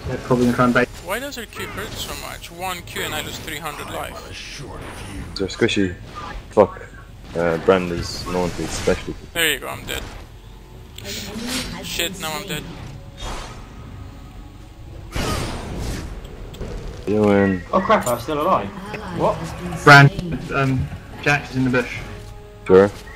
They're probably gonna try and bait. Why does her Q hurt so much? 1 Q and I lose 300 life. They're squishy. Fuck. Brand is known for its specialty. There you go, I'm dead. Shit, now I'm dead. You win. Oh crap, I'm still alive. What? Brand, Jax is in the bush. Sure.